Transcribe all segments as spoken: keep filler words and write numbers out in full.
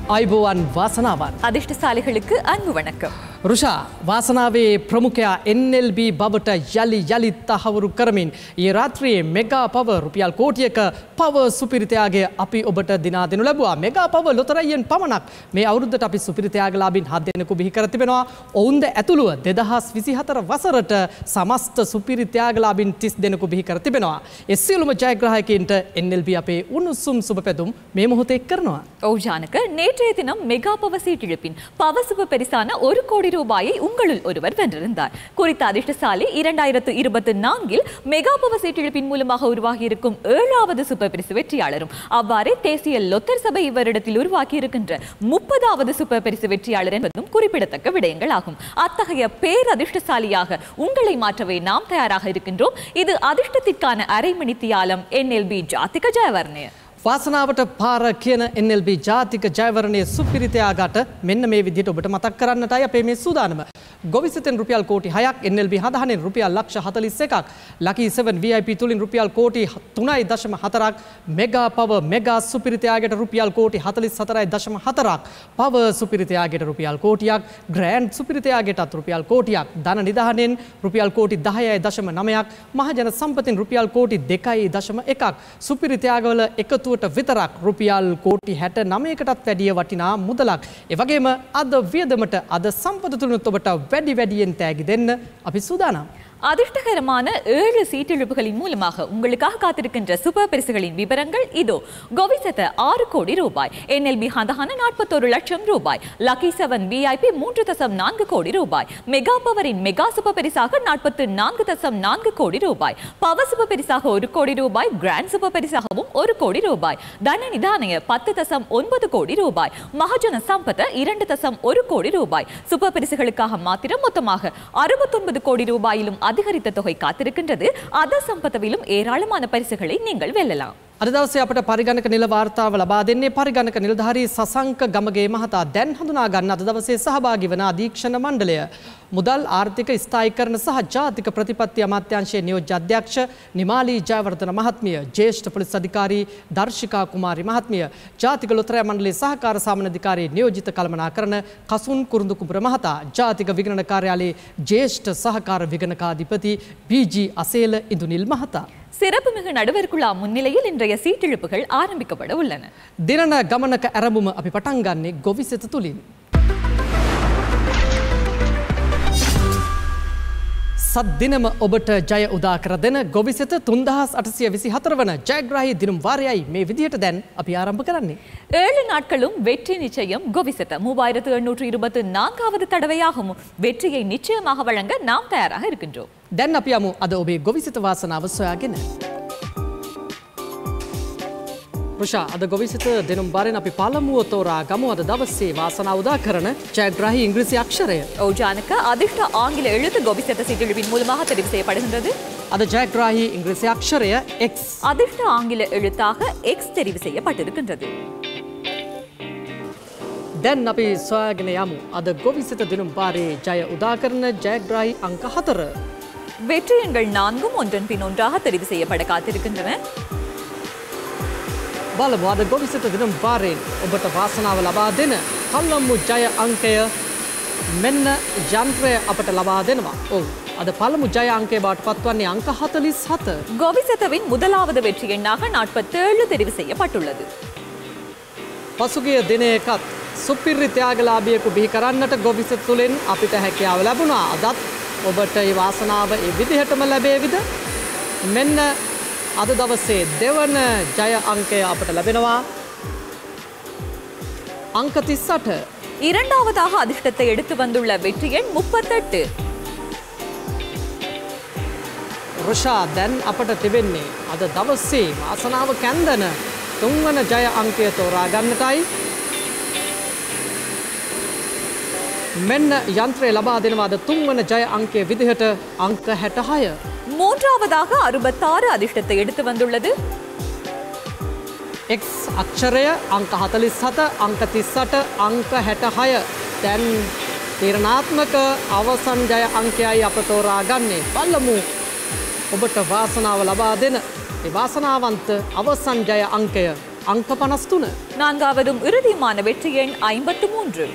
අයිබෝවන් වාසනාවන් අධිෂ්ඨශාලිகளுக்கு අන්බු වණக்கம். රුෂා වාසනාවේ ප්‍රමුඛයා N L B බවට යලි යලිත් තහවුරු කරමින් ඊ රාත්‍රියේ මෙගා පව රුපියල් කෝටියක පව සුපිරිතයාගේ අපි ඔබට දිනා දෙනු ලැබුවා. මෙගා පව ලොතරැයියෙන් පමණක් මේ අවුරුද්දට අපි සුපිරිතයාගලාබින් හත් දෙනෙකු බිහි කර තිබෙනවා. ඔවුන්ද ඇතුළුව දෙදහස් විසිහතර වසරට සමස්ත සුපිරිතයාගලාබින් තිස් දෙනෙකු බිහි කර තිබෙනවා. ඒ සියලුම ජයග්‍රාහකයින්ට N L B අපේ උණුසුම් සුබ පැතුම් මේ මොහොතේ කරනවා. ඔව් ජානක, நேற்றைய தினம் மெகா பவ சீட்டிழப்பின் பவ சுப பரிசான ஒரு கோடி ரூபாயை உங்களுள் ஒருவர் வென்றிருந்தார். குறித்த அதிர்ஷ்டசாலி இரண்டாயிரத்து இருபத்தி நான்கில் மெகா பவ சீட்டிழப்பின் மூலமாக உருவாகி இருக்கும் ஏழாவது சுப பரிசு வெற்றியாளரும் அவ்வாறே தேசிய லொத்தர் சபை இவரிடத்தில் உருவாக்கி இருக்கின்ற முப்பதாவது சுப பரிசு வெற்றியாளர் என்பதும் குறிப்பிடத்தக்க விடயங்கள் ஆகும். அத்தகைய பேரதிர்ஷ்டசாலியாக உங்களை மாற்றவே நாம் தயாராக இருக்கின்றோம். இது அதிர்ஷ்டத்திற்கான அரை மணி தியாலம் N L B ජාතික ජයවර්ණය. වාසනාවට පාර කියන N L B ජාතික ජයවරණයේ සුපිරිතයාගට මෙන්න මේ විදිහට ඔබට මතක් කරන්නටයි අපේ මේ සූදානම. ගොවිසෙතෙන් රුපියල් කෝටි හයක්, N L B හදහනෙන් රුපියල් ලක්ෂ හතළිස් එකක්, lucky seven V I P තුලින් රුපියල් කෝටි තුනයි දශම හතරක්, මෙගා පව මෙගා සුපිරිතයාගට රුපියල් කෝටි හතළිස් හතරයි දශම හතරක්, පව සුපිරිතයාගට රුපියල් කෝටියක්, ග්‍රෑන්ඩ් සුපිරිතයාගටත් රුපියල් කෝටියක්, ධන නිධානෙන් රුපියල් කෝටි දහයයි දශම නවයක්, මහජන සම්පතින් රුපියල් කෝටි දෙකයි දශම එකක්, සුපිරිතයාගවල එකතු විතරක් රුපියල් කෝටි හැට නවයකටත් වැඩිය වටිනා මුදලක්. ඒ වගේම අද වියදමට අද සම්පත තුලිනුත් ඔබට වැඩි වැඩියෙන් තෑගි දෙන්න අපි සූදානම්. அதிர்ஷ்டகரமான ஏழு சீட்டிழப்புகளின் மூலமாக உங்களுக்காக காத்திருக்கின்ற சூப்பர் பரிசுகளின் விவரங்கள் இதோ. கோவிசெத்த ஆறு கோடி ரூபாய், N L B ஹந்தஹான நாற்பத்தொரு லட்சம் ரூபாய், lucky seven V I P மூன்று தசம் நான்கு கோடி ரூபாய், மெகா பவரின் மெகா சூப்பர் பரிசாக நாற்பத்து நான்கு தசம் நான்கு கோடி ரூபாய், பவர் சூப்பர் பரிசாக ஒரு கோடி ரூபாய், கிராண்ட் சூப்பர் பரிசாகவும் ஒரு கோடி ரூபாய், தன நிதானய பத்து தசம் ஒன்பது கோடி ரூபாய், மகஜன சம்பத இரண்டு தசம் ஒரு கோடி ரூபாய். சூப்பர் பரிசுகளுக்காக மாத்திரம் மொத்தமாக அறுபத்தொன்பது கோடி ரூபாயிலும் அதிகரித்த தொகை காத்திருக்கின்றது. අද සම්පතවිலும் ஏராளமான பரிசுகளை நீங்கள் வெல்லலாம். අද දවසේ අපට පරිගණක නිල වාර්තාව ලබා දෙන්නේ පරිගණක නිලධාරී සසංක ගමගේ මහතා. දැන් හඳුනා ගන්න අද දවසේ සහභාගී වන අධීක්ෂණ මණ්ඩලය මුදල් ආර්ථික ස්ථායීකරණ සහ ජාතික ප්‍රතිපත්ති අමාත්‍යාංශයේ නියෝජ්‍ය අධ්‍යක්ෂ නිමාලී ජයවර්ධන මහත්මිය, ජ්‍යෙෂ්ඨ පොලිස් අධිකාරී දර්ශිකා කුමාරි මහත්මිය, ජාතික ලොතරැයි මණ්ඩලයේ සහකාර සාමන අධිකාරී නියෝජිත කළමනාකරණ කසුන් කුරුඳු කුඹුර මහතා, ජාතික විගණන කාර්යාලයේ ජ්‍යෙෂ්ඨ සහකාර විගණකාධිපති B G අසේල ඉඳුනිල් මහතා. சிறப்புமிகு நடுவர் குழா முன்னிலையில் இன்றைய சீட்டிழப்புகள் ஆரம்பிக்கப்பட உள்ளன. දිනන ගමනක ආරම්භම අපි පටන් ගන්නේ ගොවිසෙත තුලින්. සත් දිනම ඔබට ජය උදා කර දෙන ගොවිසෙත තුන්දහස් අටසිය විසිහතර වන ජයග්‍රාහී දිනුම් වාරයයි මේ විදිහට දැන් අපි ආරම්භ කරන්නේ. ஏழு நாட்களும் வெற்றி நிச்சயம் கோவிசெத்த மூவாயிரத்து எண்ணூற்று இருபத்தி நான்காவது தடவையாகவும் வெற்றியை நிச்சயமாக வழங்க நாம் தயாராக இருக்கின்றோம். දැන් අපි යමු අද ඔබේ ගොවිසෙත වාසනාව සොයාගෙන. රුෂා, අද ගොවිසෙත දිනුම් වාරයෙන් අපි පළමුව තෝරා ගමු අද දවසේ වාසනාව උදා කරන ජයග්‍රාහී ඉංග්‍රීසි අක්ෂරය. ඔව් ජානක, அதிர்ஷ்ட ஆங்கில எழுத்து கோவிசெத்த சீட்டிழப்பின் மூலமாக தெரிவு செய்யப்படுகின்றது. අද ජයග්‍රාහී ඉංග්‍රීසි අක්ෂරය X. அதிர்ஷ்ட ஆங்கில எழுத்தாக X தெரிவு செய்யப்பட்டிருக்கின்றது. දැන් අපි සොයාගෙන යමු අද ගොවිසෙත දිනුම් වාරයේ ජය උදා කරන ජයග්‍රාහී අංක හතර. வெற்றி எண்கள் நான்கும் ஒன்றன் பின் ஒன்றாக தெரிவு செய்யப்பட காத்திருக்கின்றன. බලමු අද ගොවිසෙත දිනුම් වාරයෙන් ඔබට වාසනාව ලබා දෙන පළමු ජය අංකය මෙන්න යන්ත්‍රය අපට ලබා දෙනවා. ඔව්, අද පළමු ජය අංකය බවට පත්වන්නේ අංක හතළිස් හත. கோவிசெத்தவின் முதலாவது வெற்றி எண்ணாக நாற்பத்தேழு தெரிவு செய்யப்பட்டுள்ளது. පසුගිය දිනයකත් සුපිරි ත්‍යාගලාභියෙකු බිහි කරන්නට ගොවිසෙත තුළින් අපිට හැකියාව ලැබුණා. අදත් ඔබට ඒ වාසනාව ඒ විදිහටම ලැබේවිද? මෙන්න අද දවසේ දෙවන ජය අංකය අපට ලැබෙනවා අංක තිස් අට. இரண்டாவதாக அதிர்ஷ்டத்தை எடுத்து வந்துள்ள வெற்றி எண் முப்பத்தெட்டு. රුෂා, දැන් අපට තිබෙන්නේ අද දවසේ වාසනාව කැන්දන තුන්වන ජය අංකය තෝරා ගන්නටයි. මෙන්න යන්ත්‍රය ලබා දෙනවා අද තුන්වන ජය අංකය විදිහට අංක හැටහය. மூன்றாவதாக அறுபத்தாறு அதிர்ஷ்டத்தை எடுத்து வந்துள்ளது. X අක්ෂරය අංක හතළිස් හත, අංක තිස් අට, අංක හැටහය. දැන් තීරණාත්මක අවසන් ජය අංකයයි අප තෝරා ගන්නේ. බලමු ඔබට වාසනාව ලබා දෙන ඒ වාසනාවන්ත අවසන් ජය අංකය අංක පනස් තුන. நான்காவதும் இறுதியுமான வெற்றி எண் ஐம்பத்து மூன்று.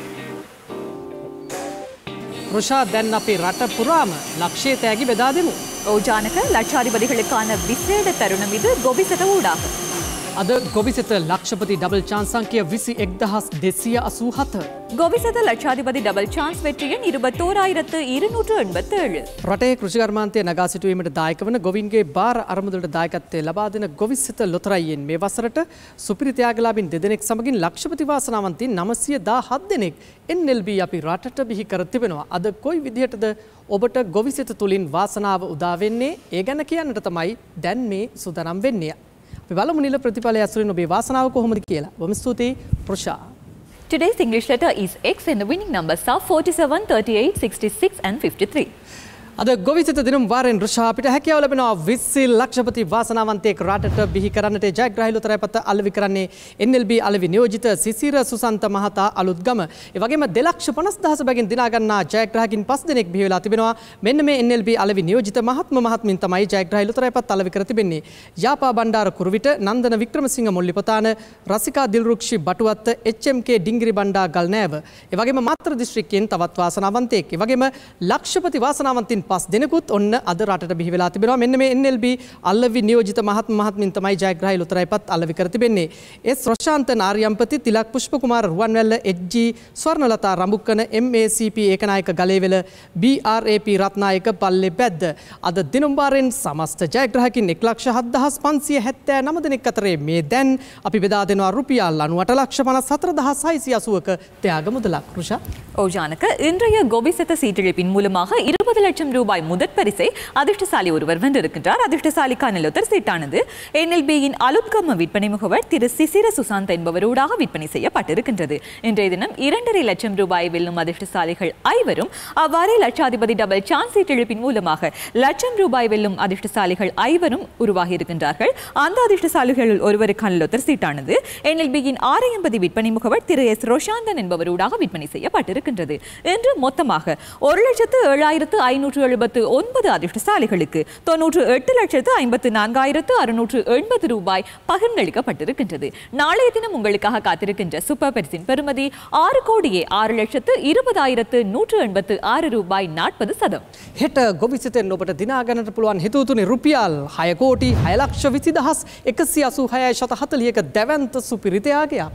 රුෂා දැන් අපි රට පුරාම ලක්ෂය තෑගි බෙදා දෙමු. ஓஜானக லட்சாதிபதிகளுக்கான விசேட தருணம் இது கோபிசத ஊடாக. අද ගොවිසෙත ලක්ෂපති ඩබල් චාන්ස් අංකය විසි එක්දහස් දෙසිය අසූ හත. கோபிசத லட்சாதிபதி டபுள் சான்ஸ் வெற்றி எண் இருபத்தோராயிரத்து இருநூற்று எண்பத்தேழு. රටේ කෘෂිකර්මාන්තය නගා සිටුවීමට දායක වන ගොවින්ගේ බාර අරමුදලට දායකත්වය ලබා දෙන ගොවිසෙත ලොතරැයියෙන් මේ වසරට සුපිරි ත්‍යාගලාභීන් දෙදෙනෙක් සමගින් ලක්ෂපති වාසනාවන්තයින් නවසිය දාහත් දෙනෙක් එන් එල් බී අපි රටට බිහි කර තිබෙනවා. අද කොයි විදිහටද ඔබට ගොවිසෙත තුලින් වාසනාව උදා වෙන්නේ? ඒ ගැන කියන්නට තමයි දැන් මේ සූදානම් වෙන්නේ. අපි බලමු නිල ප්‍රතිඵලය ඇසුරින් ඔබේ වාසනාව කොහොමද කියලා. බොහොම ස්තුතියි ප්‍රෂා. Today's English letter is X and the winning numbers are forty-seven, thirty-eight, sixty-six and fifty-three. අද ගොවිසෙත දිනුම් වාරෙන් රුෂා අපිට හැකියාව ලැබෙනවා විසි ලක්ෂපති වාසනාවන්තයෙක් රටට බිහි කරන්නට ජයග්‍රාහී ලොතරැයිපත අලෙවි කරන්නේ එන් එල් බී අලෙවි නියෝජිත සිසිර සුසන්ත මහතා අලුත්ගම. ඒ වගේම දෙලක්ෂ පනස් දහස බැගින් දිනා ගන්නා ජයග්‍රාහකින් පස් දෙනෙක් බිහි වෙලා තිබෙනවා. මෙන්න මේ එන් එල් බී අලෙවි නියෝජිත මහත්ම මහත්මින් තමයි ජයග්‍රාහී ලොතරැයිපත් අලෙවි කර තිබෙන්නේ. Yapa Bandara Kuruwita, Nandana Wickramasinghe Mollipathana, Rasika Dilrukshi Batuwatta, H M K Dingiri Banda Galnewa. ඒ වගේම මාතර දිස්ත්‍රික්කයෙන් තවත් වාසනාවන්තයෙක්. ඒ වගේම ලක්ෂපති වාසනාවන්තින් පස් දෙනෙකුත් ඔන්න අද රටට බිහි වෙලා තිබෙනවා. මෙන්න මේ එන් එල් බී අලෙවි නියෝජිත මහත්ම මහත්මින් තමයි ජයග්‍රාහී ලොතරැයිපත් අලෙවි කර තිබෙන්නේ. S Roshantha Nariyampathi, Thilak Pushpakumara Ruwanwella, H G Swarnalatha Rambukkana, M A C P Ekanayake Galewela, B R A P Rathnayake Pallebedda. අද දිනුම් වාරෙන් සමස්ත ජයග්‍රාහකින් එක් ලක්ෂ හත් දහස් පන්සිය හැත්තෑ නව දෙනෙක් අතරේ මේ දැන් අපි බෙදා දෙනවා රුපියල් අනූඅට ලක්ෂ පනස් හතර දහස් හයසිය අසූවක ත්‍යාග මුදලක්. රුෂා. ஓஜானக இன்றைய கோபிசெத்த சீட்டிழப்பின் மூலமாக இருபது லட்சம் ரூபாய் முதற் பரிசை அதிர்ஷ்டசாலி ஒருவர் வென்றிருக்கின்றார். அதிர்ஷ்டசாலிக்கான லொத்தர் சீட்டானது என் எல் பியின் அலுத்கம்ம விற்பனை முகவர் திரு சிசிர சுசாந்த் என்பவரோடாக விற்பனை செய்யப்பட்டிருக்கின்றது. இன்றைய தினம் இரண்டரை லட்சம் ரூபாய் வெல்லும் அதிர்ஷ்டசாலிகள் ஐவரும் அவ்வாறே லட்சாதிபதி டபுள் சான்ஸ் சீட்டிழப்பின் மூலமாக லட்சம் ரூபாய் வெல்லும் அதிர்ஷ்டசாலிகள் ஐவரும் உருவாகி இருக்கின்றார்கள். அந்த அதிர்ஷ்டசாலிகளில் ஒருவருக்கான லொத்தர் சீட்டானது என் எல் பியின் ஆரையம்பதி விற்பனை முகவர் திரு எஸ் ரோஷாந்தன் என்பவரோடாக விற்பனை செய்யப்பட்டிருக்கின்றது. இன்று மொத்தமாக ஒரு லட்சத்து ஏழாயிரத்து ஐநூற்று எழுபத்து ஒன்பது அதிர்ஷ்டசாலிகளுக்கு தொன்னூற்று எட்டு லட்சத்து ஐம்பத்து நான்காயிரத்து அறுநூற்று எண்பது ரூபாய் பகிர்ந்தளிக்கப்பட்டிருக்கின்றது. நாளைய தினம் உங்களுக்காக காத்திருக்கின்ற சூப்பர் பரிசின் பெறுமதி ஆறு கோடியே ஆறு லட்சத்து இருபதாயிரத்து நூற்று எண்பத்து ஆறு ரூபாய் நாற்பது சதம். හෙට ගොවිසෙතෙන් ඔබට දිනා ගන්නට පුළුවන් හිතවතුනි රුපියල් හය කෝටි හය ලක්ෂ විසි දහස් එකසිය අසූ හයයි ශත හතළිහක දැවැන්ත සුපිරි ත්‍යාගයක්.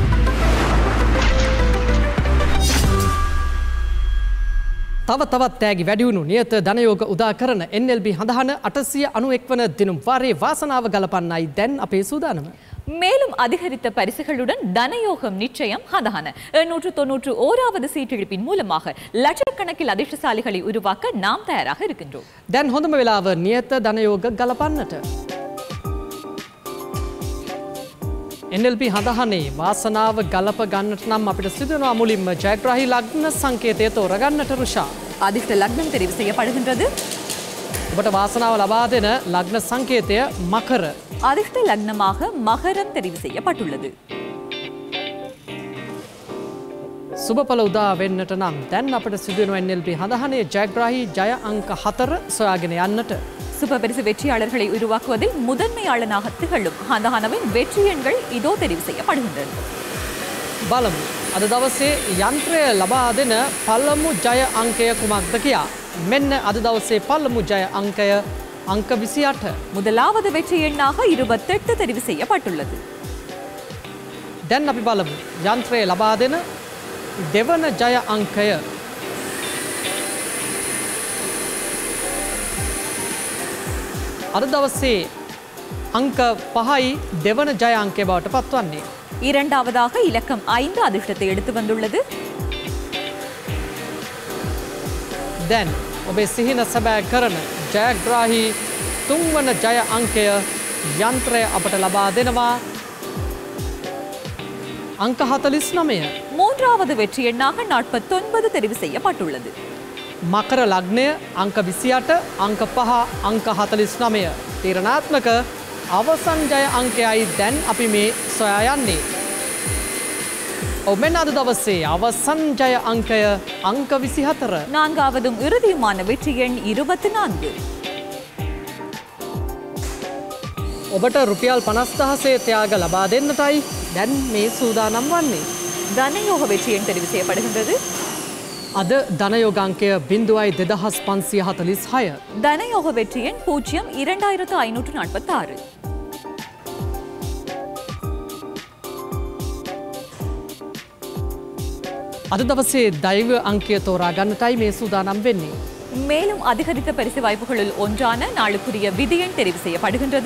තව තවත් තෑගි වැඩිවුණු නියත ධනයෝග උදා කරන එන් එල් බී හඳහන අටසිය අනූඑක් වන දිනුම් වාරයේ වාසනාව ගලපන්නයි දැන් අපේ සූදානම. மேலும் அதிகரித்த பரிசுகளுடன் தனயோகம் நிச்சயம் ஹதஹன எண்ணூற்று தொன்னூற்று ஓராவது சீட்டிழப்பின் மூலமாக லட்சக்கணக்கில் அதிர்ஷ்டசாலிகளை உருவாக்க நாம் தயாராக இருக்கின்றோம். දැන් හොඳම වෙලාව නියත ධනයෝග ගලපන්නට. එන් එල් බී හඳහනේ වාසනාව ගලප ගන්නට නම් අපිට සිදු වෙනවා මුලින්ම ජයග්‍රාහී ලග්න සංකේතය තෝරගන්නට. රුෂා. அதிர்ஷ்ட லக்னம் தெரிவு செய்யப்படுகின்றது. ඔබට වාසනාව ලබා දෙන ලග්න සංකේතය මකර. அதிர்ஷ்ட லக்னமாக மகரம் தெரிவு செய்யப்பட்டுள்ளது. සුබඵල උදා වෙන්නට නම් දැන් අපිට සිදු වෙනවා එන් එල් බී හඳහනේ ජයග්‍රාහී ජය අංක හතර සොයාගෙන යන්නට. சூப்பர் பரிசு வெற்றியாளர்களை உருவாக்குவதில் முதன்மையாளனாக திகழும் ஹந்தஹனவின் வெற்றி எண்கள் இதோ தெரிவு செய்யப்படுகின்றன. බලමු අද දවසේ යන්ත්‍රය ලබා දෙන පළමු ජය අංකය කුමක්ද කියා. මෙන්න අද දවසේ පළමු ජය අංකය අංක විසි අට. முதலாவது வெற்றி எண்ணாக இருபத்தெட்டு தெரிவு செய்யப்பட்டுள்ளது. දැන් අපි බලමු යන්ත්‍රය ලබා දෙන දෙවන ජය අංකය. අද දවසේ අංක පහයි දෙවන ජය අංකය බවට පත්වන්නේ. இரண்டாவதாக இலக்கம் ஐந்து அதிர்ஷ்டத்தை எடுத்து வந்துள்ளது. දැන් ඔබේ සිහින සැබෑ කරන ජයග්‍රාහී තුන්වන ජය අංකය යන්ත්‍රය අපට ලබා දෙනවා අංක හතළිස් නවය. மூன்றாவது வெற்றி எண்ணாக நாற்பத்தொன்பது தெரிவு செய்யப்பட்டுள்ளது. මකර ලග්නය අංක විසි අට අංක පහ අංක හතළිස් නවය. තීරණාත්මක අවසන් ජය අංකයයි දැන් අපි මේ සොයා යන්නේ. ඔබෙන් අද දවසේ අවසන් ජය අංකය අංක විසි හතර. நான்காவதும் இறுதியுமான வெற்றி எண் இருபத்தி நான்கு. ඔබට රුපියල් පනස් දහසේ ත්‍යාග ලබා දෙන්නටයි දැන් මේ සූදානම් වන්නේ. தனயோக வெற்றிයෙන් தெரிவு செய்யப்படுகின்றது. අද ධනයෝගාංකය බිඳුවයි දෙදහස් පන්සිය හතලිස් හය. தனயோக வெற்றிයෙන් பூஜ்ஜியம் இரண்டாயிரத்து ஐநூற்று நாற்பத்தாறு. අද දවසේ දෛව අංකය තෝරා ගන්නටයි මේ සූදානම් වෙන්නේ. மேலும் அதிகரித்த பரிசு வாய்ப்புகளில் ஒன்றான நாளுக்குரிய விதியெண் தெரிவு செய்யப்படுகின்றது.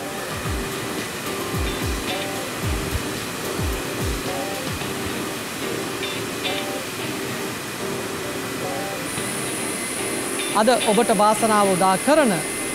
අද ඔබට වාසනාව උදා කරන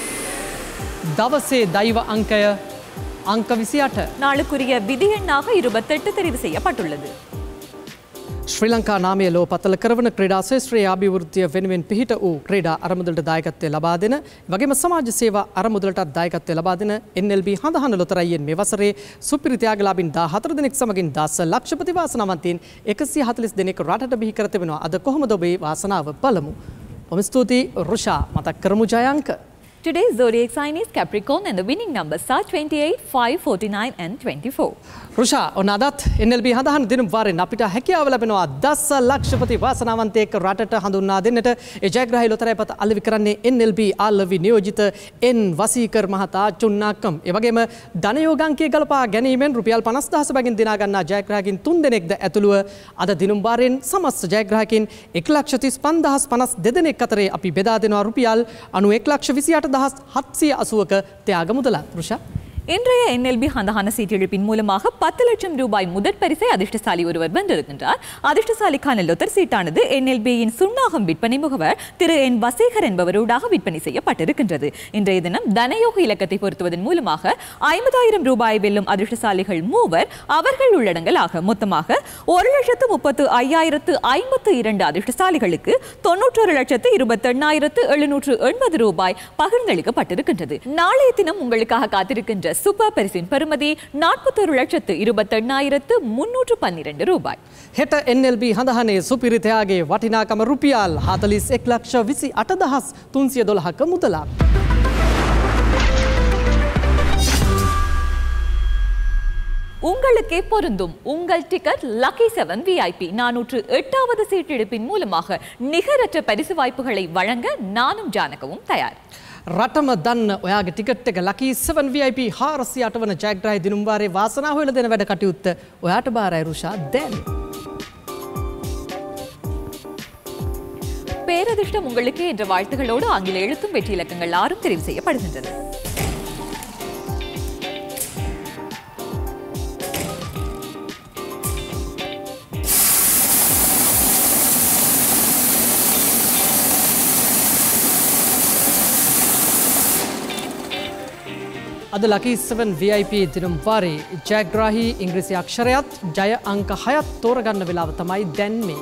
දවසේ දෛව අංකය අංක විසිඅට. நாளுக்குரிய விதியெண்ணாக இருபத்தெட்டு தெரிவு செய்யப்பட்டுள்ளது. ශ්‍රී ලංකා නාමය ලෝ පතල කරවන ක්‍රීඩා ශේෂ්ත්‍රයේ අභිවෘද්ධිය වෙනුවෙන් පිහිට වූ ක්‍රීඩා අරමුදලට දායකත්වය ලබා දෙන වගේම සමාජ සේවා අරමුදලටත් දායකත්වය ලබා දෙන එන් එල් බී හඳහන ලොතරැයියෙන් මේ වසරේ සුපිරි ත්‍යාගලාභීන් දාහතර දෙනෙක් සමගින් දස ලක්ෂපති වාසනාවන්තයින් එකසිය හතලිස් දෙනෙක් රටට බිහි කර තිබෙනවා. අද කොහොමද ඔබේ වාසනාව බලමු. ඔබ ස්තුතියි රුෂා. මතක් කරමු ජය අංක. Today's zodiac sign is Capricorn and the winning numbers are twenty-eight, five, forty-nine and twenty-four. රුෂා ඔන්න අදත් එන් එල් බී හඳහන් දිනුම් වාරෙන් අපිට හැකියාව ලැබෙනවා දස ලක්ෂපති වාසනාවන්තයෙක් රටට හඳුන්වා දෙන්නට. ඒ ජයග්‍රාහී ලොතරැයිපත අලෙවි කරන්නේ එන් එල් බී ආල්ලවි නියෝජිත එන් වසීකර් මහතා චුන්නාක්කම්. ඒ වගේම ධනයෝගාංකය ගලපා ගැනීමෙන් රුපියල් පනස් දහස බැගින් දිනා ගන්නා ජයග්‍රාහකින් තුන් දෙනෙක්ද ඇතුළුව අද දිනුම් වාරෙන් සමස්ත ජයග්‍රාහකින් එක ලක්ෂ තිස් පන්දහස් පනස් දෙදෙනෙක් අතරේ අපි බෙදා දෙනවා රුපියල් අනූ එක් ලක්ෂ විසිඅට දහස් හත්සිය අසූවක ත්‍යාග මුදලක්. රුෂා இன்றைய என் எல் பி ஹந்தஹான சீட்டெழுப்பின் மூலமாக பத்து லட்சம் ரூபாய் முதற் பரிசை அதிர்ஷ்டசாலி ஒருவர் வென்றிருக்கின்றார். அதிர்ஷ்டசாலிக்கான லொத்தர் சீட்டானது என் எல் பியின் சுண்ணாகம் விற்பனை முகவர் திரு என் வசீகர் என்பவரோடாக விற்பனை செய்யப்பட்டிருக்கின்றது. இன்றைய தினம் தனயோக இலக்கத்தை பொருத்துவதன் மூலமாக ஐம்பதாயிரம் ரூபாய் வெல்லும் அதிர்ஷ்டசாலிகள் மூவர் அவர்கள் உள்ளடங்கலாக மொத்தமாக ஒரு லட்சத்து முப்பத்து ஐயாயிரத்து ஐம்பத்து இரண்டு அதிர்ஷ்டசாலிகளுக்கு தொன்னூற்றொரு லட்சத்து இருபத்தி எண்ணாயிரத்து எழுநூற்று எண்பது ரூபாய் பகிர்ந்தளிக்கப்பட்டிருக்கின்றது. நாளைய தினம் உங்களுக்காக காத்திருக்கின்ற சூப்பர் பரிசின் பெறுமதி நாற்பத்தொரு லட்சத்து இருபத்தி எண்ணாயிரத்து முன்னூற்று பன்னிரண்டு ரூபாய். හෙට එන් එල් බී හඳහනේ සුපිරි ත්‍යාගයේ වටිනාකම රුපියල් හතලිස් එක් ලක්ෂ විසිඅට දහස් තුන්සිය දොළහක මුදලක්. உங்களுக்கே பொருந்தும் உங்கள் டிக்கெட் லக்கி செவன் விஐபி நானூற்று எட்டாவது சீட்டெடுப்பின் மூலமாக நிகரற்ற பரிசு வாய்ப்புகளை வழங்க நானும் ஜானகவும் தயார். රටම දන්න ඔයාගේ ටිකට් එක ලකී සෙවන් වී අයි පී හාරසිය අට වන ජයග්‍රාහී දිනුම් වාරේ වාසනාව හොයලා දෙන වැඩ කටයුත්ත ඔයාට බාරයි රුෂා. දැන් பேரதிர்ஷ்டம் உங்களுக்கு என்ற வாழ்த்துகளோடு ஆங்கில எழுத்தும் வெற்றி இலக்கங்கள் ஆறும் தெரிவு செய்யப்படுகின்றன. අද ලකී සෙවන් වී අයි පී දිනුම් වාරේ ජයග්‍රාහී ඉංග්‍රීසි අක්ෂරයත් ජය අංක හයත් තෝරගන්න වෙලාව තමයි දැන් මේ.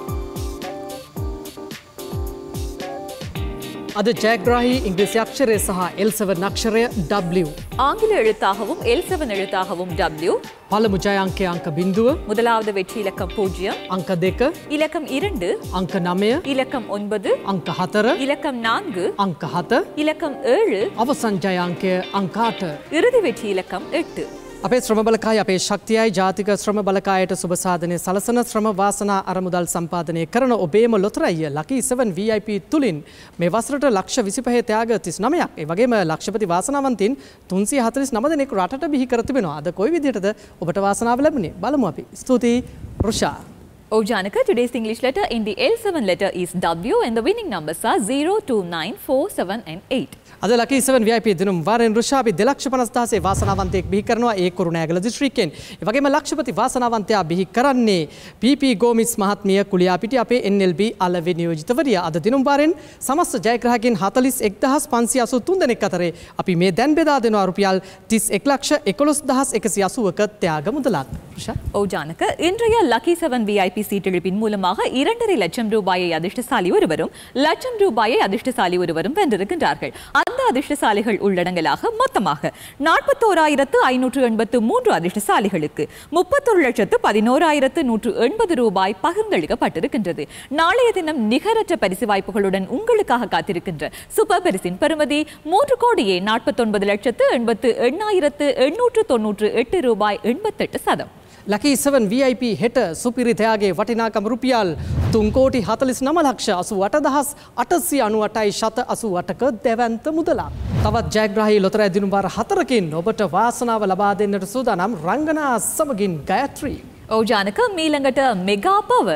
අද ජයග්‍රාහී ඉංග්‍රීසි අක්ෂරය සහ එල් සෙවන් අක්ෂරය W. ஆங்கில எழுத்தாகவும் எல் செவன் எழுத்தாகவும் W. පළමු ජය අංකය අංක බිඳුව. முதலாவது வெற்றி இலக்கம் பூஜ்ஜியம். අංක දෙක. இலக்கம் இரண்டு. අංක නවය. இலக்கம் ஒன்பது. අංක හතර. இலக்கம் நான்கு. අංක හත. இலக்கம் ஏழு. අවසන් ජය අංකය අංක අට. இறுதி வெற்றி இலக்கம் எட்டு. අපේ ශ්‍රම බලකාය අපේ ශක්තියයි ජාතික ශ්‍රම බලකායට සුබ සාධනය සලසන ශ්‍රම වාසනා අරමුදල් සම්පාදනය කරන ඔබේම ලොතරැයිය ලකී සෙවන් වී අයි පී තුලින් මේ වසරට ලක්ෂ විසිපහේ ත්‍යාග තිස් නවයක් ඒ වගේම ලක්ෂපති වාසනාවන්තින් තුන්සිය හතලිස් නව දෙනෙක් රටට බිහි කර තිබෙනවා. අද කොයි විදිහටද ඔබට වාසනාව ලැබුණේ බලමු අපි. ස්තුතියි රුෂා. Oh Janaka, today's English letter in the L seven letter is W and the winning numbers are zero, two, nine, four, seven and eight. අද ලකී සෙවන් වී අයි පී දිනුම් වාරෙන් රුෂා අපි දෙලක්ෂ පනස් දහසේ වාසනාවන්තයෙක් බිහි කරනවා ඒ කුරුණෑගල දිස්ත්‍රික්කයෙන්. ඒ වගේම ලක්ෂපති වාසනාවන්තයා බිහි කරන්නේ පී පී ගෝමිස් මහත්මිය කුලියාපිටිය අපේ එන් එල් බී අලෙවි නියෝජිතවරිය. අද දිනුම් වාරෙන් සමස්ත ජයග්‍රාහකින් හතලිස් එක් දහස් පන්සිය අසූ තුන් දෙනෙක් අතරේ අපි මේ දැන් බෙදා දෙනවා රුපියල් තිස් එක් ලක්ෂ එකොළොස් දහස් එකසිය අසූවක ත්‍යාග මුදලක්. රුෂා Oh Janaka, இன்றைய lucky seven V I P சீட்டெழுப்பின் மூலமாக இரண்டரை லட்சம் ரூபாயை அதிர்ஷ்டசாலி ஒருவரும் லட்சம் ரூபாயை அதிர்ஷ்டசாலி ஒருவரும் வென்றிருக்கின்றார்கள். அந்த அதிர்ஷ்டசாலிகள் உள்ளடங்கலாக மொத்தமாக நாற்பத்தோராயிரத்து ஐநூற்று எண்பத்து மூன்று அதிர்ஷ்டசாலிகளுக்கு முப்பத்தொரு லட்சத்து பதினோராயிரத்து நூற்று எண்பது ரூபாய் பகிர்ந்தளிக்கப்பட்டிருக்கின்றது. நாளைய தினம் நிகரற்ற பரிசு வாய்ப்புகளுடன் உங்களுக்காக காத்திருக்கின்ற சூப்பர் பரிசின் பெறுமதி மூன்று கோடியே நாற்பத்தொன்பது லட்சத்து எண்பத்து எண்ணாயிரத்து எண்ணூற்று தொன்னூற்று எட்டு ரூபாய் எண்பத்தெட்டு சதம். Lucky seven V I P හෙට සුපිරිතයාගේ වටිනාකම රුපියල් තුන් කෝටි හතළිස් නව ලක්ෂ අසූ අට දහස් අටසිය අනූඅටයි ශත අසූ අටක දැවැන්ත මුදලක්. තවත් ජයග්‍රාහී ලොතරැයි දිනුම් වාර හතරකින් ඔබට වාසනාව ලබා දෙන්නට සූදානම් රංගනා සමගින් ගයත්‍රී. ඔව් ජානක මීළඟට මෙගා පව.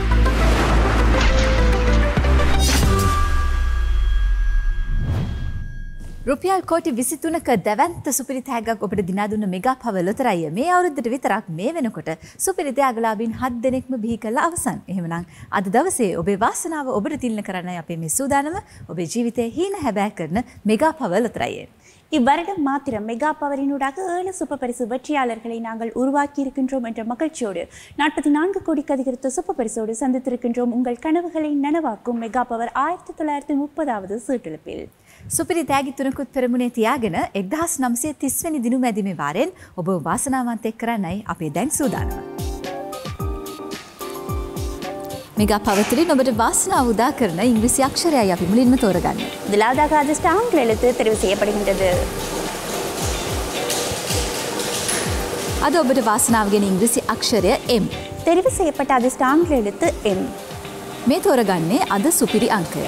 රුපියල් කෝටි විසිතුනක දැවැන්ත සුපිරිතෑගක් ඔබට දිනා දුන්න මෙගා පව ලොතරැයිය මේ අවුරුද්දට විතරක් මේ වෙනකොට සුපිරිතෑගලාභීන් හත් දෙනෙක්ම බිහි කළා අවසන්. එහෙමනම් අද දවසේ ඔබේ වාසනාව ඔබට තිළින කරන්නයි අපේ මේ සූදානම. ඔබේ ජීවිතේ හීන හැබෑ කරන මෙගා பவ லொத்தராயன். இவ்வருடம் மாத்திரம் மெகா பவரினூடாக ஏழு சூப்பர் பரிசு வெற்றியாளர்களை நாங்கள் உருவாக்கி இருக்கின்றோம் என்ற மகிழ்ச்சியோடு நாற்பத்தி நான்கு கோடிக்கு அதிகரித்த சூப்பர் பரிசோடு சந்தித்திருக்கின்றோம் உங்கள் கனவுகளை நனவாக்கும் மெகா பவர் ஆயிரத்தி தொள்ளாயிரத்தி முப்பதாவது சீட்டெழுப்பில். සුපිරිතෑගි තුනකුත් පෙරමුණේ තියාගෙන එක්දහස් නවසිය තිස් වෙනි දිනුම ඇදීමේ වාරයෙන් ඔබ වාසනාවන්ත එක් කරන්නයි අපේ දැන් සූදානම. මෙගා පව තුළින් ඔබට වාසනාව උදා කරන ඉංග්‍රීසි අක්ෂරයයි අපි මුලින්ම තෝරගන්නේ. முதலாவதாக அதிர்ஷ்ட ஆங்கில எழுத்து தெரிவு செய்யப்படுகின்றது. අද ඔබට වාසනාව ගෙන ඉංග්‍රීසි අක්ෂරය M. தெரிவு செய்யப்பட்ட அதிர்ஷ்ட ஆங்கில எழுத்து M. මේ තෝරගන්නේ අද සුපිරි අංකය.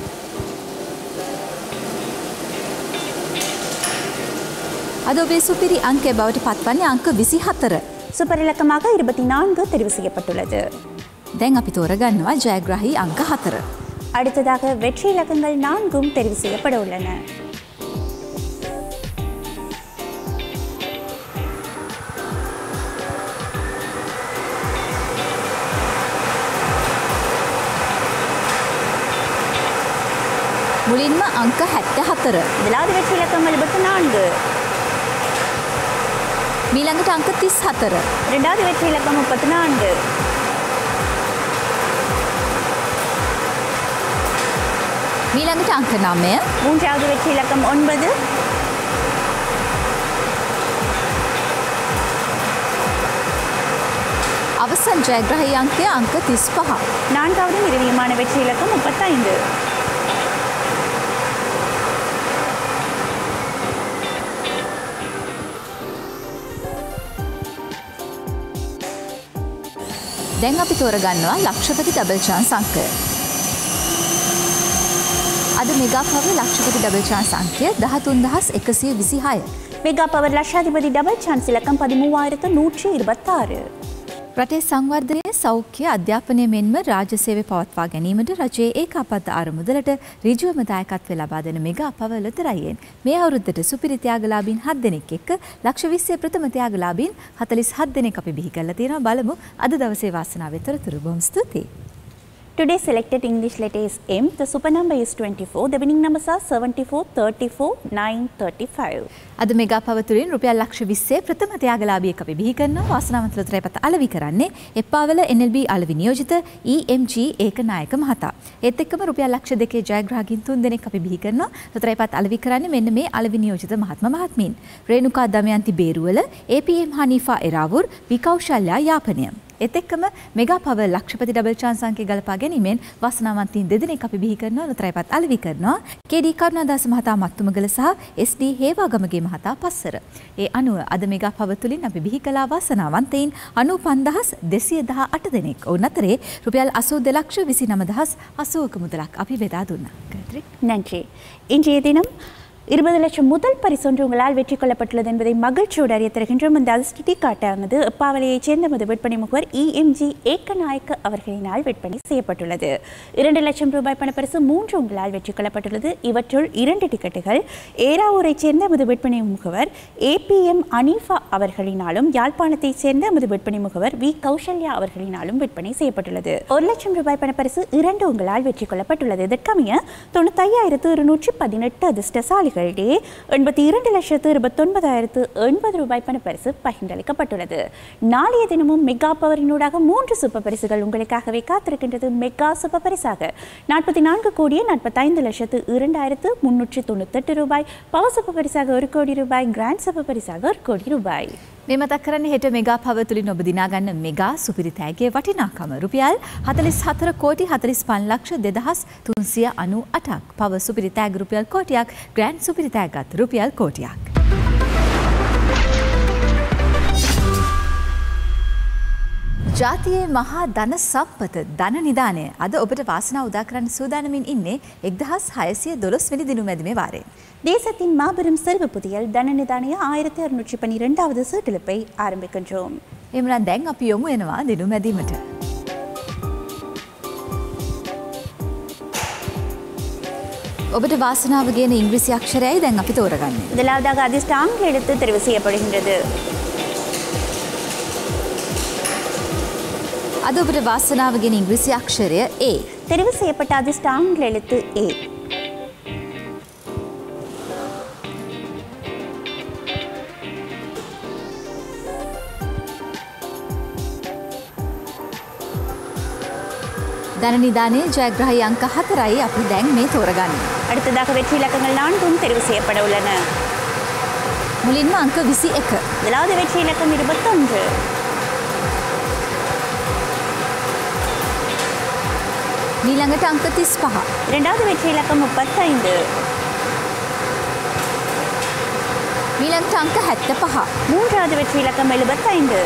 අද ඔබේ සුපිරි අංකය බවට පත්වන්නේ අංක විසි හතර. சூப்பர் இலக்கமாக இருபத்தி நான்கு தெரிவு செய்யப்பட்டுள்ளது. දැන් අපි තෝරගන්නවා ජයග්‍රාහී අංක හතර. அடுத்ததாக வெற்றி இலக்கங்கள் நான்கும் தெரிவு செய்யப்பட உள்ளன. මුලින්ම අංක හැත්තෑ හතර. முதலாவது வெற்றி இலக்கம் எழுபத்தி நான்கு. මීළඟට අංක තිස් හතර. இரண்டாவது வெற்றி இலக்கம் முப்பத்தி நான்கு. මීළඟට අංක නවය. மூன்றாவது வெற்றி இலக்கம் ஒன்பது. අවසන් ජයග්‍රාහී අංකය අංක තිස් පහ. நான்காவது இறுதியுமான வெற்றி இலக்கம் முப்பத்தைந்து. දැන් අපි තෝරගන්නවා ලක්ෂපති ඩබල් chance අංකය. අද මෙගා පව ලක්ෂපති ඩබල් chance අංකය දහතුන් දහස් එකසිය විසිහය. Mega power Lakshapathi double chance இலக்கம் பதிமூவாயிரத்து நூற்றி இருபத்தாறு. රටේ සංවර්ධනය සෞඛ්‍ය අධ්‍යාපනය මෙන්ම රාජ්‍ය සේවය පවත්වා ගැනීමට රජයේ ඒකාබද්ධ අරමුදලට ඍජුවම දායකත්වය ලබා දෙන මෙගා පව ලොතරැයියෙන් මේ අවුරුද්දට සුපිරි ත්‍යාගලාභීන් හත් දෙනෙක් එක්ක ලක්ෂ විස්සේ ප්‍රථම ත්‍යාගලාභීන් හතළිස් හත් දෙනෙක් අපි බිහි කරලා තියෙනවා. බලමු අද දවසේ වාසනාවේ තොරතුරු. බොහොම ස්තුතියි. Today's selected English letter is M. The super number is twenty-four. The winning numbers are seventy-four, thirty-four, nine, thirty-five. අද මෙගා පව තුළින් රුපියල් ලක්ෂ විස්සේ ප්‍රථම ත්‍යාගලාභියෙක් අපි බිහි කරනවා. වාසනාවන්ත ලොතරැයිපත අලෙවි කරන්නේ එප්පාවල N L B අලෙවි නියෝජිත E M G ඒකනායක මහතා. ඒත් එක්කම රුපියල් ලක්ෂ දෙකේ ජයග්‍රාහකීන් තුන් දෙනෙක් අපි බිහි කරනවා. ලොතරැයිපත් අලෙවි කරන්නේ මෙන්න මේ අලෙවි නියෝජිත මහත්ම මහත්මීන්. Renuka Damayanthi Beruwala, A P M හනීෆා එරාවුර්, විකෞශල්‍යා Yapanaya. ඒත් එක්කම මෙගා පව ලක්ෂපති ඩබල් chance අංකය ගලපා ගැනීමෙන් වාසනාවන්තයින් දෙදෙනෙක් අපි බිහි කරනවා. ලොතරැයිපත් අලෙවි කරනවා. K D කරුණාදාස මහතා මත්තුමගල සහ S D හේවාගමගේ මහතා පස්සර. ඒ අනුව අද මෙගා පව තුළින් අපි බිහි කළා වාසනාවන්තයින් අනූ පන්දහස් දෙසිය දහ අට දෙනෙක්. ඔවුන් අතරේ රුපියල් අසූ දෙලක්ෂ විසි නම දහස් අසූවක මුදලක් අපි බෙදා දුන්නා. ගයත්‍රි. நன்றி. இன்றைய தினம் இருபது லட்சம் முதல் பரிசொன்று உங்களால் வெற்றி கொள்ளப்பட்டுள்ளது என்பதை மகிழ்ச்சியோடு அறிய தருகின்றோம். இந்த அதிர்ஷ்டி காட்டானது எப்பாவலையைச் சேர்ந்த மது விற்பனை முகவர் E M G ஏக்கநாயக்க அவர்களினால் விற்பனை செய்யப்பட்டுள்ளது. இரண்டு லட்சம் ரூபாய் பணப்பரிசு மூன்று உங்களால் வெற்றி கொள்ளப்பட்டுள்ளது. இவற்றுள் இரண்டு டிக்கெட்டுகள் ஏராவூரைச் சேர்ந்த மது விற்பனை முகவர் A P M அனீஃபா அவர்களினாலும் யாழ்ப்பாணத்தைச் சேர்ந்த மது விற்பனை முகவர் வி கௌசல்யா அவர்களினாலும் விற்பனை செய்யப்பட்டுள்ளது. ஒரு லட்சம் ரூபாய் பணப்பரிசு இரண்டு உங்களால் வெற்றி கொள்ளப்பட்டுள்ளது. இதற்கமைய தொண்ணூத்தி ஐயாயிரத்து இருநூற்றி பதினெட்டு அதிர்ஷ்டசாலிகள் சாலைகளிடையே எண்பத்தி இரண்டு லட்சத்து இருபத்தொன்பதாயிரத்து எண்பது ரூபாய் பணப்பரிசு பகிர்ந்தளிக்கப்பட்டுள்ளது. நாளைய தினமும் மெகா பவரினூடாக மூன்று சூப்பர் பரிசுகள் உங்களுக்காகவே காத்திருக்கின்றது. மெகா சூப்பர் பரிசாக நாற்பத்தி நான்கு கோடியே நாற்பத்தைந்து லட்சத்து இரண்டாயிரத்து முன்னூற்றி தொண்ணூத்தெட்டு ரூபாய், பவர் சூப்பர் பரிசாக ஒரு கோடி ரூபாய், கிராண்ட் සුප පරිසාග ஒரு கோடி ரூபாய். මේ මතක් කරන්නේ හෙට මෙගා පව තුලින් ඔබ දිනා ගන්න මෙගා සුපිරි තෑගියේ වටිනාකම රුපියල් හතළිස් හතර කෝටි හතළිස් පහ ලක්ෂ දෙදහස් තුන්සිය අනූඅටක්. පව සුපිරි තෑග රුපියල් කෝටියක්, ග්‍රෑන්ඩ් සුපිරි තෑගත් රුපියල් කෝටියක්. ජාතියේ මහා ධන සම්පත ධන නිධානය අද ඔබට වාසනාව උදා කරන්න සූදානමින් ඉන්නේ එක්දහස් හයසිය දොළොස් වෙනි දින මැදිමේ වාරයේ. தேசத்தின் மாபெரும் செல்வ புதியல் தனநிதானிய ஆயிரத்தி அறுநூற்றி பன்னிரெண்டாவது சீட்டிழப்பை ஆரம்பிக்கின்றோம். එමනම් දැන් අපි යොමු වෙනවා දිනු මැදීමට. ඔබට වාසනාව ගෙන ඉංග්‍රීසි අක්ෂරයයි දැන් අපි තෝරගන්නේ. முதலாவதாக அதிர்ஷ்ட ஆங்கில எழுத்து தெரிவு செய்யப்படுகின்றது. අද ඔබට වාසනාව ගෙන ඉංග්‍රීසි අක්ෂරය A. தெரிவு செய்யப்பட்ட அதிர்ஷ்ட ஆங்கில எழுத்து A. ධන නිධානයේ ජයග්‍රහී අංක හතරයි අපි දැන් මේ තෝරගන්නේ. அடுத்ததாக வெற்றி இலக்கங்கள் நான்கும் தெரிவு செய்யப்பட உள்ளன. මුලින්ම අංක විසි එක. முதலாவது வெற்றி இலக்கம் இருபத்தொன்று. ඊළඟට අංක තිස් පහ. இரண்டாவது வெற்றி இலக்கம் முப்பத்தைந்து. ඊළඟට අංක හැත්තෑ පහ. மூன்றாவது வெற்றி இலக்கம் எழுபத்தைந்து.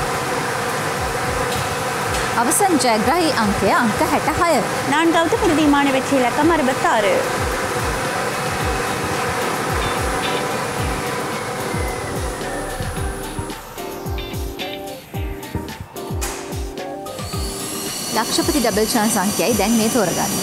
අවසන් ජයග්‍රහී අංකය අංක හැට හය. நான்காவது பிரதிமான வெற்றி இலக்கம் அறுபத்தாறு. ලක්ෂපති ඩබල් chance අංකයයි දැන් මේ තෝරගන්නේ.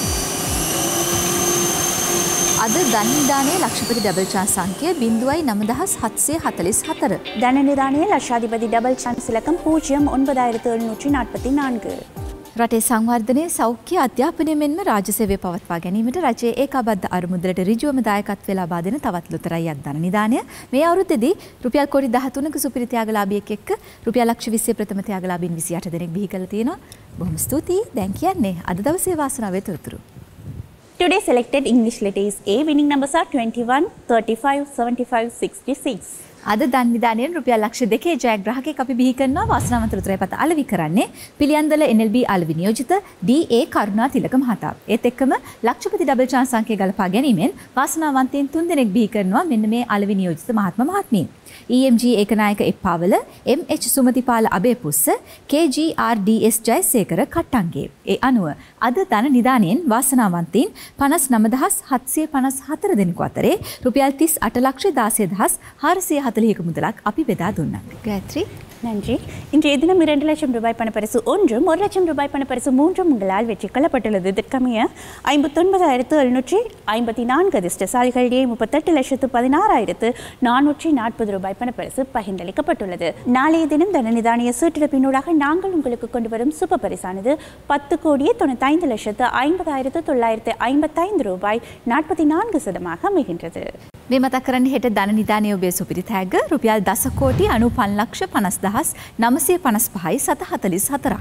අද ධන නිධානයේ ලක්ෂපති ඩබල් chance අංකය බිංදුවයි නවදහස් හත්සිය හතළිස් හතර. தனநிதானிய லட்சாதிபதி டபுள் சான்ஸ் இலக்கம் பூஜ்ஜியம் ஒன்பதாயிரத்து எழுநூற்றி நாற்பத்தி நான்கு. රටේ සංවර්ධනය, සෞඛ්‍ය, අධ්‍යාපනය මෙන්ම රාජ්‍ය සේවය පවත්වා ගැනීමට රජයේ ඒකාබද්ධ අරමුදලට ඍජුවම දායකත්වය ලබා දෙන තවත් ලොතරැයියක් ධන නිධානය මේ අවුරුද්දේදී රුපියල් කෝටි දහතුනක සුපිරි ත්‍යාගලාභියෙක් එක්ක රුපියල් ලක්ෂ විස්සේ ප්‍රථම ත්‍යාගලාභීන් විසි අට දෙනෙක් බිහි කරලා තියෙනවා. බොහොම ස්තුතියි. දැන් කියන්නේ අද දවසේ වාසනාවේ තොරතුරු. Today selected English letters A. Winning numbers are twenty-one, thirty-five, seventy-five, sixty-six. අද ධන නිධානයෙන් රුපියල් ලක්ෂ දෙකේ ජයග්‍රාහකයෙක් අපි බිහි කරනවා. වාසනාවන්ත රුතරයපත අලෙවි කරන්නේ පිළියන්දල N L B අලෙවි නියෝජිත D A කරුණා තිලක මහතා. ඒත් එක්කම ලක්ෂපති ඩබල් chance අංකය ගලපා ගැනීමෙන් වාසනාවන්තයින් තුන් දෙනෙක් බිහි කරනවා මෙන්න මේ අලෙවි නියෝජිත මහත්ම මහත්මීන්. E M G Ekanayake Eppawala, M H Sumathipala අබේපුස්ස, K G R D S Jayasekara කට්ටංගේ. ඒ අනුව අද ධන නිධානයෙන් වාසනාවන්තයින් පනස් නවදහස් හත්සිය පනස් හතර දෙනෙකු අතරේ රුපියල් තිස් අට ලක්ෂ දාසය දහස් හාරසිය හතළිහක මුදලක් අපි බෙදා දුන්නා. ගායත්‍රි நன்றி. இன்றைய தினம் இரண்டு லட்சம் ரூபாய் பணப்பரிசு ஒன்றும் ஒரு லட்சம் ரூபாய் பணப்பரிசு மூன்றும் உங்களால் வெற்றி கொள்ளப்பட்டுள்ளது. இதற்கமைய ஐம்பத்தொன்பதாயிரத்து எழுநூற்றி ஐம்பத்தி நான்கு அதிர்ஷ்டசாலிகளிடையே முப்பத்தெட்டு லட்சத்து பதினாறாயிரத்து நானூற்றி நாற்பது ரூபாய் பணப்பரிசு பகிர்ந்தளிக்கப்பட்டுள்ளது. நாளைய தினம் தனநிதானிய சீட்டிழப்பினூடாக நாங்கள் உங்களுக்கு கொண்டு வரும் சூப்பர் பரிசானது பத்து கோடியே தொண்ணூத்தைந்து லட்சத்து ஐம்பதாயிரத்து தொள்ளாயிரத்து ஐம்பத்தைந்து ரூபாய் நாற்பத்தி நான்கு சதமாக அமைகின்றது. මේ මතක් කරන්නේ හෙට ධන නිධානයේ ඔබේ සුපිරි තෑග්ග රුපියල් දස කෝටි අනූපන් ලක්ෂ පනස් දහස් නවසිය පනස් පහයි සත හතළිස් හතරක්.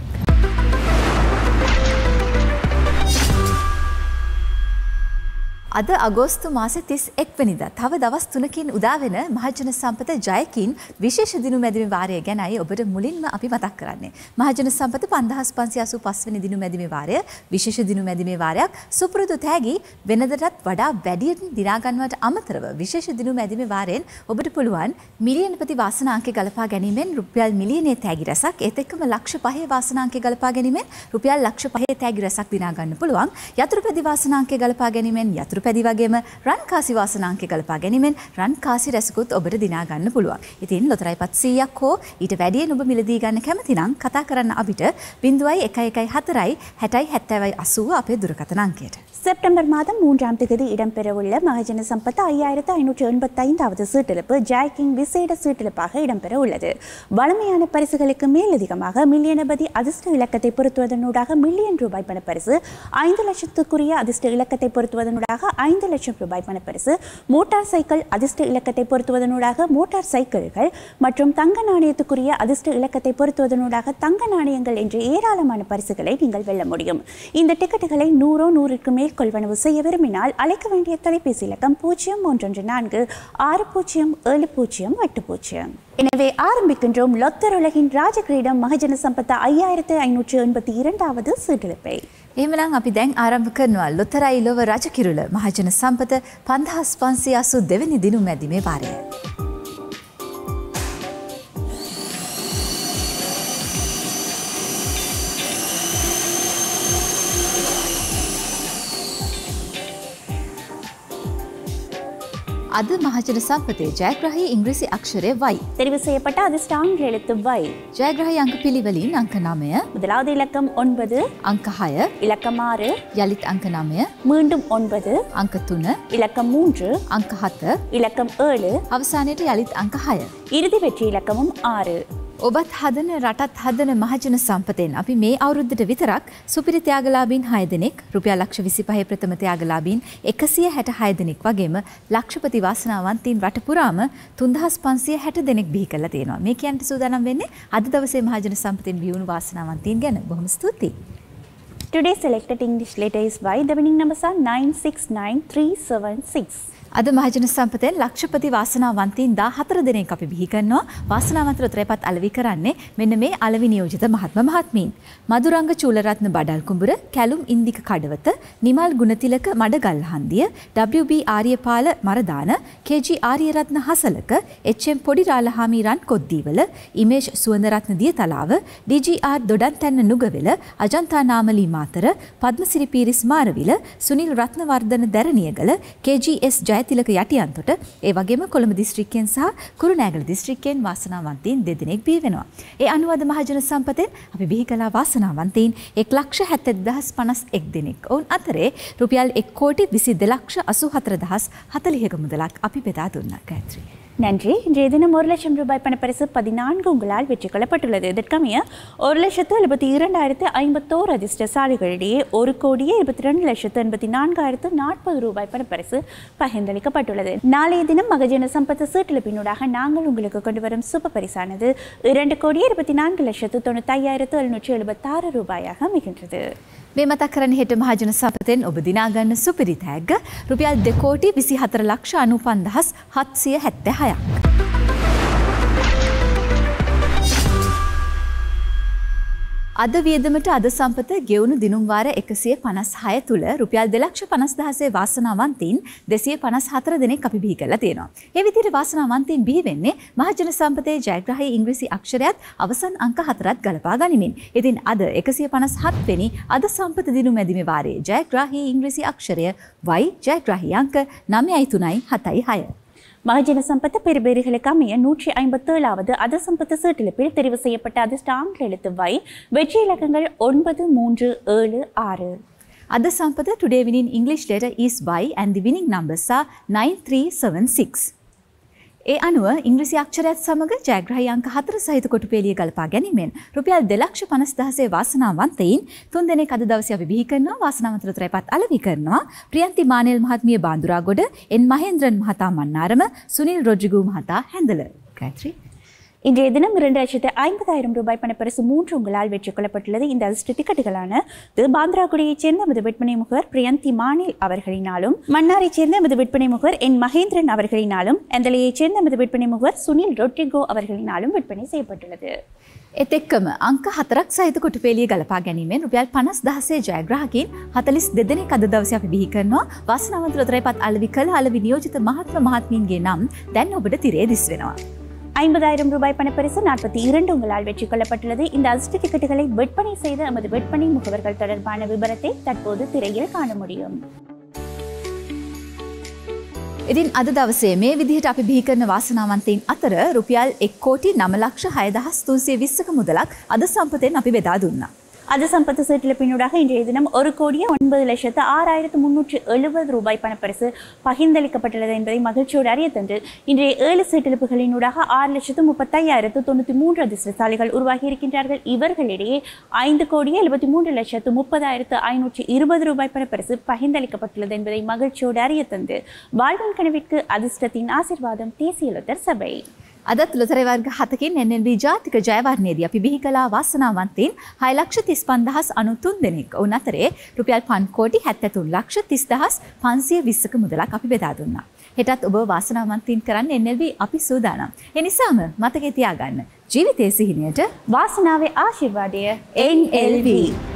අද අගෝස්තු මාසේ තිස් එක් වෙනිදා තව දවස් තුනකින් උදා වෙන මහජන සම්පත ජයකින් විශේෂ දිනු මැදිමේ වාරය ගැනයි ඔබට මුලින්ම අපි මතක් කරන්නේ. මහජන සම්පත පන්දහස් පන්සිය අසූ පහ වෙනි දිනු මැදිමේ වාරය විශේෂ දිනු මැදිමේ වාරයක්. සුපුරුදු තෑගි වෙනදටත් වඩා වැඩියෙන් දිනා ගන්නවට අමතරව විශේෂ දිනු මැදිමේ වාරයෙන් ඔබට පුළුවන් මිලියනපති වාසනාංකය ගලපා ගැනීමෙන් රුපියල් මිලියනයේ තෑගි රැසක්, ඒත් එක්කම ලක්ෂ පහේ වාසනාංකය ගලපා ගැනීමෙන් රුපියල් ලක්ෂ පහේ තෑගි රැසක් දිනා ගන්න පුළුවන්. යතුරුපැදි වාසනාංකය ගලපා ගැනීමෙන් යතුරු පැදි වගේම රන් කාසි වාසනාංකය ගලපා ගැනීමෙන් රන් කාසි රැසකුත් ඔබට දිනා ගන්න පුළුවන්. ඉතින් ලොතරැයිපත් සීයක් හෝ ඊට වැඩියෙන් ඔබ මිලදී ගන්න කැමති නම් කතා කරන්න අපිට ज़ीरो एक एक फ़ोर හතරයි හැටයි හැත්තෑවයි අසූව අපේ දුරකථන අංකයට. செப்டம்பர் மாதம் மூன்றாம் தேதி இடம்பெறவுள்ள மகஜன சம்பத் ஐயாயிரத்து ஐநூற்று எண்பத்தி ஐந்தாவது சீட்டிழப்பு ஜாய்கிங் விசேட சீட்டிழப்பாக இடம்பெற உள்ளது. வளமையான பரிசுகளுக்கு மேலதிகமாக மில்லியனபதி அதிர்ஷ்ட இலக்கத்தை பொருத்துவதனூடாக மில்லியன் ரூபாய் பணப்பரிசு, ஐந்து லட்சத்துக்குரிய அதிர்ஷ்ட இலக்கத்தை பொருத்துவதனூடாக ஐந்து லட்சம் ரூபாய் பணப்பரிசு, மோட்டார் சைக்கிள் அதிர்ஷ்ட இலக்கத்தை பொருத்துவதனூடாக மோட்டார் சைக்கிள்கள் மற்றும் தங்க நாணயத்துக்குரிய அதிர்ஷ்ட இலக்கத்தை பொருத்துவதனூடாக தங்க நாணயங்கள் என்று ஏராளமான பரிசுகளை நீங்கள் வெல்ல முடியும். இந்த டிக்கெட்டுகளை நூறோ நூறுக்கு மேல் கொள்வனவு செய்ய விரும்பினால் அழைக்க வேண்டிய தொலைபேசி இலக்கம் பூஜ்ஜியம் ஒன்று நான்கு ஆறு பூஜ்ஜியம் ஏழு பூஜ்ஜியம் எட்டு பூஜ்ஜியம். எனவே ஆரம்பிக்கின்றோம் லொத்தர் உலகின் ராஜகிரீடம் மகஜன சம்பத் ஐயாயிரத்து ஐநூற்று எண்பத்தி இரண்டாவது සීටලපේ. එහෙමනම් අපි දැන් ආරම්භ කරනවා ලොතරැයි ලොව රජකිරුළ මහජන සම්පත පන්දහස් පන්සිය අසූ දෙවැනි දිනුම් මැදිමේ වාරය. அது மகஜன சம்பத்தே ஜெயகிரஹி இங்கிலீசி அக்ஷரே வை. தெரிவு செய்யப்பட்ட அதிர்ஷ்ட ஆங்கில எழுத்து வை. ஜெயகிரஹி அங்க பிலிவலின் அங்க நாமය. முதலாவது இலக்கம் ஒன்பது, அங்க ஹය. இலக்கம் ஆறு, යලිත් அங்க நாமය. மீண்டும் ஒன்பது, அங்க තුන. இலக்கம் மூன்று, அங்க හත. இலக்கம் ஏழு, අවසානයේට යලිත් අංක හය. இறுதி வெற்றி இலக்கமும் ஆறு. ඔබත් හදන රටත් හදන මහජන සම්පතෙන් අපි මේ අවුරුද්දට විතරක් සුපිරි ත්‍යාගලාභීන් හය දෙනෙක්, රුපියල් ලක්ෂ විසිපහේ ප්‍රථම ත්‍යාගලාභීන් එකසිය හැට හය දෙනෙක් වගේම ලක්ෂපති වාසනාවන්තයින් රට පුරාම තුන්දහස් පන්සිය හැට දෙනෙක් බිහි කරලා තියෙනවා. මේ කියන්ට සූදානම් වෙන්නේ අද දවසේ මහජන සම්පතෙන් බිහිවුණු වාසනාවන්තයින් ගැන. බොහොම ස්තුතියි. Today's selected English letter is Y. The winning numbers are nine six nine three seven six. අද මහජන සම්පතෙන් ලක්ෂපති වාසනාවන්තයින් දාහතර දෙනෙක් අපි බිහි කරනවා. වාසනාවන්ත උත්තරපත් අලෙවි කරන්නේ මෙන්න මේ අලෙවි නියෝජිත මහත්ම මහත්මීන්. Maduranga Chularathna Badalkumbura, Kelum Indika Kadawatha, Nimal Gunathilaka Madagal Handiya, W B Aryapala Maradana, K G Aryarathna Hasalaka, H M Podiralahami Rankoddiwela, Imesh Suwandarathna Diyathalawa, D G R Dodanthenna Nugawela, Ajantha Namali Matara, Padmasiri Peiris Marawila, Sunil Rathnawardhana Deraniyagala, K G S Jayathilaka Yatiyantota, ඒ වගේම කොළඹ දිස්ත්‍රික්කයෙන් සහ කුරුණෑගල දිස්ත්‍රික්කයෙන් වාසනාවන්තයින් දෙදෙනෙක් බිහි වෙනවා. ඒ අනුව අද මහජන සම්පතෙන් අපි බිහි කළ වාසනාවන්තයින් එක් ලක්ෂ හැත්තෑ දහස් පනස් එක් දෙනෙක්. ඔවුන් අතරේ රුපියල් එක් කෝටි විසි දෙලක්ෂ අසූ හතර දහස් හතළිහක මුදලක් අපි බෙදා දුන්නා. ගායත්‍රි. நன்றி. இன்றைய தினம் ஒரு லட்சம் ரூபாய் பணப்பரிசு பதினான்கு உங்களால் வெற்றி கொள்ளப்பட்டுள்ளது. இதற்கமைய ஒரு லட்சத்து எழுபத்தி இரண்டாயிரத்து ஐம்பத்தோரு அதிர்ஷ்டசாலிகளிடையே ஒரு கோடியே இருபத்தி ரெண்டு லட்சத்து எண்பத்தி நான்காயிரத்து நாற்பது ரூபாய் பணப்பரிசு பகிர்ந்தளிக்கப்பட்டுள்ளது. நாளைய தினம் மகஜன சம்பத்து சீட்டிழப்பினூடாக நாங்கள் உங்களுக்கு கொண்டு வரும் சுப பரிசானது இரண்டு கோடியே இருபத்தி நான்கு லட்சத்து தொண்ணூத்தி ஐயாயிரத்து எழுநூற்றி எழுபத்தாறு ரூபாயாக அமைகின்றது. මේ මතක් කරන්න හෙට මහජන සම්පතෙන් ඔබ දිනා ගන්න සුපිරි තෑග්ග රුපියල් දෙකෝටි විසිහතර ලක්ෂ අනූපන්දහස් හත්සිය හැත්තෑ හයක්. අද වියදමට අද සම්පත ගෙවුණු දිනුම් වාර එකසිය පනස් හය තුල රුපියල් දෙලක්ෂ පනස් දහසේ වාසනාවන්තයින් දෙසිය පනස් හතර දෙනෙක් අපි බිහි කරලා තියෙනවා. ඒ විදිහට වාසනාවන්තයින් බිහි වෙන්නේ මහජන සම්පතේ ජයග්‍රහී ඉංග්‍රීසි අක්ෂරයත් අවසන් අංක හතරත් ගලපා ගනිමින්. ඉතින් අද එකසිය පනස් හත් වෙනි අද සම්පත දිනුම් මැදිමේ වාරයේ ජයග්‍රහී ඉංග්‍රීසි අක්ෂරය Y, ජයග්‍රහී අංක නවයයි තුනයි හතයි හය. மகஜன சம்பத்து பெறுபேறுகளுக்கு அமைய நூற்றி ஐம்பத்தேழாவது அத சம்பத்து சீட்டிழப்பில் தெரிவு செய்யப்பட்ட அதிர்ஷ்ட ஆங்கில எழுத்து வை. வெற்றி இலக்கங்கள் ஒன்பது மூன்று ஏழு ஆறு. අද සම්පත today winning English letter is Y and the winning numbers are nine three seven six. ඒ අනුව ඉංග්‍රීසි අක්ෂරයත් සමග ජයග්‍රහී අංක හතර සහිත කොටුපේලිය ගලපා ගැනීමෙන් රුපියල් දෙලක්ෂ පනස් දහසේ වාසනාවන්තයින් තුන් දෙනෙක් අද දවසේ අපි බිහි කරනවා. වාසනාවන්ත උත්තරපත් අලෙවි කරනවා. ප්‍රියන්ති මානෙල් මහත්මිය බාන්දුරාගොඩ, එන් මහේන්ද්‍රන් මහතා මන්නාරම, சுனில் ரொட்ரிகோ மஹதா ஹேந்தல. காயத்ரி. இன்றைய தினம் இரண்டு லட்சத்து ஐம்பதாயிரம் ரூபாய் பணப்பரிசு மூன்று உங்களால் வெற்றி கொள்ளப்பட்டுள்ளது. இந்த அதிர்ஷ்ட டிக்கெட்டுகளான பாந்திராகுடியைச் சேர்ந்த எமது விற்பனை முகவர் பிரியந்தி மானில் அவர்களினாலும், மன்னாரைச் சேர்ந்த எமது விற்பனை முகவர் என் மகேந்திரன் அவர்களினாலும், எந்தலையைச் சேர்ந்த எமது விற்பனை முகவர் சுனில் ரொட்ரிகோ அவர்களினாலும் விற்பனை செய்யப்பட்டுள்ளது. ඒත් එක්කම අංක හතරක් සහිත කොටුපේලිය ගලපා ගැනීමෙන් රුපියල් පනස් දහසේ ජයග්‍රාහකයින් හතළිස් දෙදෙනෙක් අද දවසේ අපි බිහි කරනවා. වාසනාවන්ත උත්තරපත් අලෙවි කළ අලෙවි නියෝජිත මහත්ම මහත්මීන්ගේ නම් දැන් ඔබට තිරේ දිස් වෙනවා. ஐம்பதாயிரம் ரூபாய் பணப்பரிசு நாற்பத்தி இரண்டு உங்களால் வெற்றி கொள்ளப்பட்டுள்ளது. இந்த அதிர்ஷ்ட டிக்கெட்டுகளை விற்பனை செய்த எமது விற்பனை முகவர்கள் தொடர்பான விபரத்தை தற்போது திரையில் காண முடியும். ඉතින් අද දවසේ මේ විදිහට අපි බිහි කරන වාසනාවන්තයින් අතර රුපියල් එක් කෝටි නව ලක්ෂ හය දහස් තුන්සිය විස්සක මුදලක් අද සම්පතෙන් අපි බෙදා දුන්නා. அது சம்பத்து சீட்டிழப்பினூடாக இன்றைய தினம் ஒரு கோடியே ஒன்பது லட்சத்து ஆறாயிரத்து முன்னூற்று எழுபது ரூபாய் பணப்பரிசு பகிர்ந்தளிக்கப்பட்டுள்ளது என்பதை மகிழ்ச்சியோடு அறிய தந்து இன்றைய ஏழு சீட்டிழப்புகளினூடாக ஆறு லட்சத்து முப்பத்தையாயிரத்து தொண்ணூற்றி மூன்று அதிர்ஷ்டசாலிகள் உருவாகி இருக்கின்றார்கள். இவர்களிடையே ஐந்து கோடியே எழுபத்தி மூன்று லட்சத்து முப்பதாயிரத்து ஐநூற்றி இருபது ரூபாய் பணப்பரிசு பகிர்ந்தளிக்கப்பட்டுள்ளது என்பதை மகிழ்ச்சியோடு அறிய தந்து வாழ்வின் கனவிற்கு அதிர்ஷ்டத்தின் ஆசீர்வாதம் தேசிய லொத்தர் சபை. අදත් ලොතරැයි වර්ග හතකින් එන් එල් බී ජාතික ජයවර්ණයේදී අපි බිහි කළා වාසනාවන්තයින් හය ලක්ෂ තිස් පන්දහස් අනූතුන් දෙනෙක්. ඔවුන් අතරේ රුපියල් පන්ස් කෝටි හැත්තෑ තුන් ලක්ෂ තිස් දහස් පන්සිය විස්සක මුදලක් අපි බෙදා දුන්නා. හෙටත් ඔබ වාසනාවන්තයින් කරන්න එන් එල් බී අපි සූදානම්. ඒ නිසාම මතකේ තියාගන්න ජීවිතයේ සිහිනයට වාසනාවේ ආශිර්වාදය එන් එල් බී.